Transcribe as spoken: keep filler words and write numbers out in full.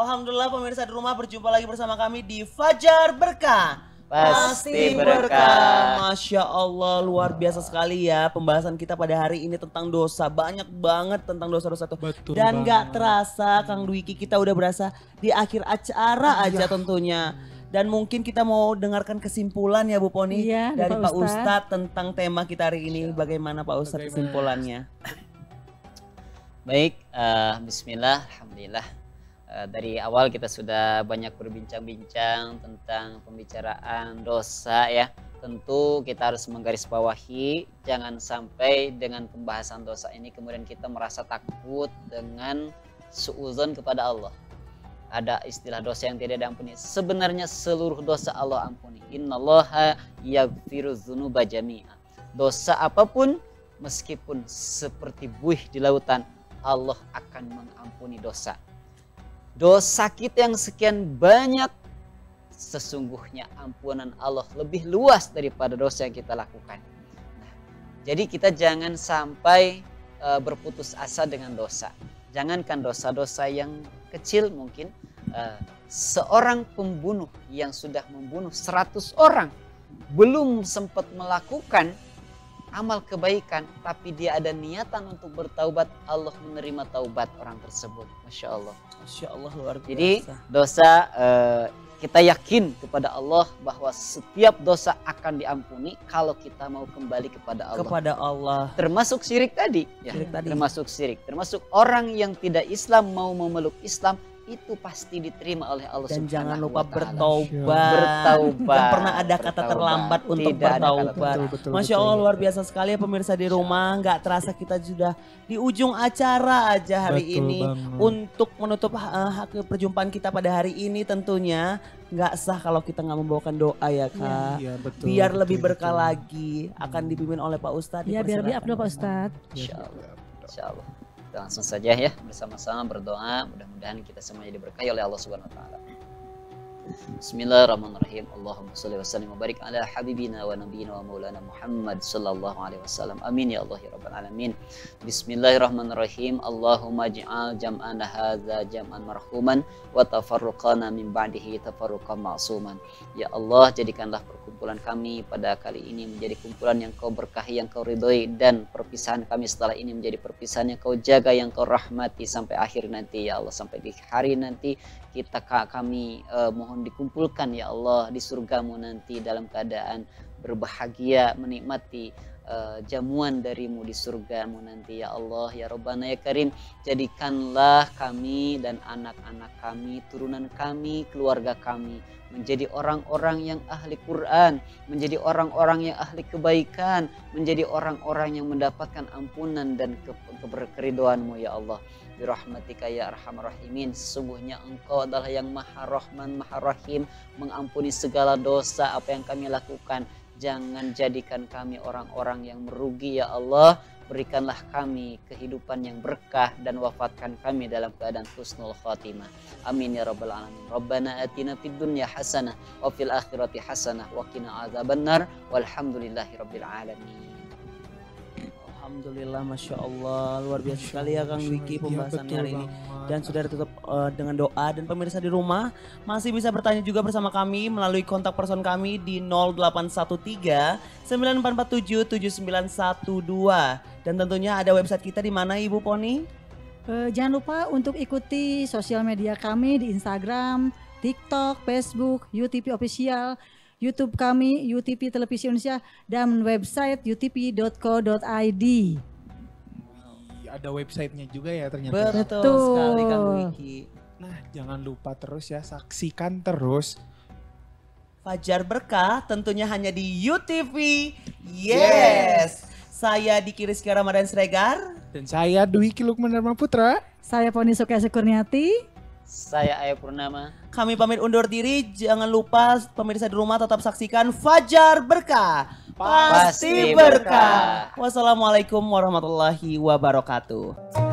Alhamdulillah pemirsa di rumah, berjumpa lagi bersama kami di Fajar Berkah. Pasti berkah. Masya Allah, luar biasa sekali ya pembahasan kita pada hari ini tentang dosa. Banyak banget tentang dosa-dosa tuh. Betul Dan gak banget. terasa Kang Dwiki kita udah berasa di akhir acara aja tentunya. Dan mungkin kita mau dengarkan kesimpulan ya Bu Poni Iya, dari Pak Pak Ustadz. Ustadz tentang tema kita hari ini. Bagaimana Pak Ustadz kesimpulannya? Baik, uh, bismillah, alhamdulillah. Uh, dari awal kita sudah banyak berbincang-bincang tentang pembicaraan dosa ya. Tentu kita harus menggarisbawahi jangan sampai dengan pembahasan dosa ini kemudian kita merasa takut dengan suudzon kepada Allah. Ada istilah dosa yang tidak diampuni. Sebenarnya seluruh dosa Allah ampuni. Innallaha yaghfiru dzunuba jami'a. Dosa apapun meskipun seperti buih di lautan, Allah akan mengampuni dosa. Dosa kita yang sekian banyak, sesungguhnya ampunan Allah lebih luas daripada dosa yang kita lakukan. Nah, jadi kita jangan sampai uh, berputus asa dengan dosa. Jangankan dosa-dosa yang kecil mungkin, uh, seorang pembunuh yang sudah membunuh seratus orang belum sempat melakukan amal kebaikan, tapi dia ada niatan untuk bertaubat, Allah menerima taubat orang tersebut. Masya Allah. Masya Allah, luar biasa. Jadi dosa uh, kita yakin kepada Allah bahwa setiap dosa akan diampuni kalau kita mau kembali kepada Allah. Kepada Allah. Termasuk syirik tadi. Ya, Syirik tadi. Termasuk syirik. Termasuk orang yang tidak Islam mau memeluk Islam, itu pasti diterima oleh Allah Dan Subhanahu jangan lupa wa ta'ala. bertaubat. Bertaubat. Gak pernah ada kata Bertaubat. terlambat untuk Tidak ada kata bertaubat. terlambat. Betul, Masya betul. Allah, luar biasa sekali ya pemirsa di rumah. Gak terasa kita sudah di ujung acara aja hari Betul ini. banget. Untuk menutup uh, hak perjumpaan kita pada hari ini tentunya gak sah kalau kita gak membawakan doa ya Kak. Iya, betul, Biar betul, lebih berkah betul. lagi. Akan dipimpin oleh Pak Ustadz. Ya biar lebih Dipersilakan. upload Pak Ustadz. Insya Allah. Insya Allah. Kita langsung saja ya bersama-sama berdoa, mudah-mudahan kita semuanya diberkahi oleh Allah Subhanahu wa taala. Bismillahirrahmanirrahim. Allahumma shalli wa sallim wa barik ala habibina wa nabiyina wa maulana Muhammad sallallahu alaihi wasallam. Amin ya Allah ya rabbal alamin. Bismillahirrahmanirrahim. Allahumma ij'al jam'ana hadza jam'an marhuman wa tafarruqana min ba'dihi tafarruqan ma'suman. Ya Allah, jadikanlah perkumpulan kami pada kali ini menjadi kumpulan yang Kau berkahi, yang Kau ridhoi, dan perpisahan kami setelah ini menjadi perpisahan yang Kau jaga, yang Kau rahmati sampai akhir nanti ya Allah, sampai di hari nanti kita kami uh, mohon dikumpulkan ya Allah di surgamu nanti dalam keadaan berbahagia menikmati uh, jamuan darimu di surgamu nanti ya Allah ya Rabbana ya Karim. Jadikanlah kami dan anak-anak kami, turunan kami, keluarga kami menjadi orang-orang yang ahli Quran, menjadi orang-orang yang ahli kebaikan, menjadi orang-orang yang mendapatkan ampunan dan ke keberkeridoanmu ya Allah. Birahmatika ya arhamar rahimin. Sesungguhnya Engkau adalah yang maha rahman, maha rahim, mengampuni segala dosa apa yang kami lakukan. Jangan jadikan kami orang-orang yang merugi ya Allah. Berikanlah kami kehidupan yang berkah dan wafatkan kami dalam keadaan husnul khatimah. Amin ya rabbal alamin. Rabbana atina fid dunya hasanah wa fil akhirati hasanah wa qina adzabannar walhamdulillahi rabbil alamin. Alhamdulillah, Masya Allah, luar biasa sekali ya Kang Dwiki pembahasannya Iya, hari betul ini. banget. Dan sudah ditutup uh, dengan doa, dan pemirsa di rumah masih bisa bertanya juga bersama kami melalui kontak person kami di nol delapan satu tiga sembilan empat empat tujuh tujuh sembilan satu dua. Dan tentunya ada website kita di mana Ibu Poni? Eh, jangan lupa untuk ikuti sosial media kami di Instagram, TikTok, Facebook, U T P Official, YouTube kami, U T P Televisi Indonesia, dan website u t p dot co dot i d. Ada websitenya juga ya ternyata. Betul, Betul. sekali Kang Dwiki. Nah, jangan lupa terus ya, saksikan terus Fajar Berkah tentunya hanya di U T V. Yes. Saya Diki Rizky Ramadan Sregar. dan saya Dwiki Lukman Dharma Putra. Saya Poni Sukyasi Kurniati. Saya Ayah Purnama. Kami pamit undur diri. Jangan lupa pemirsa di rumah tetap saksikan Fajar Berkah. Pasti Pasti berkah. berkah. Wassalamualaikum warahmatullahi wabarakatuh.